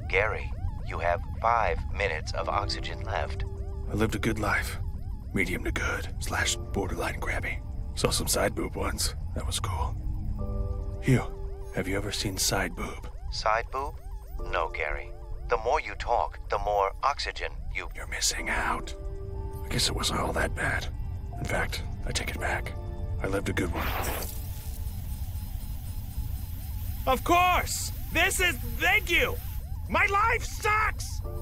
Gary, you have 5 minutes of oxygen left. I lived a good life. Medium to good, / borderline crabby. Saw some side boob once. That was cool. Hugh, have you ever seen side boob? Side boob? No, Gary. The more you talk, the more oxygen you... You're missing out. I guess it wasn't all that bad. In fact, I take it back. I lived a good one. Of course! Thank you! My life sucks!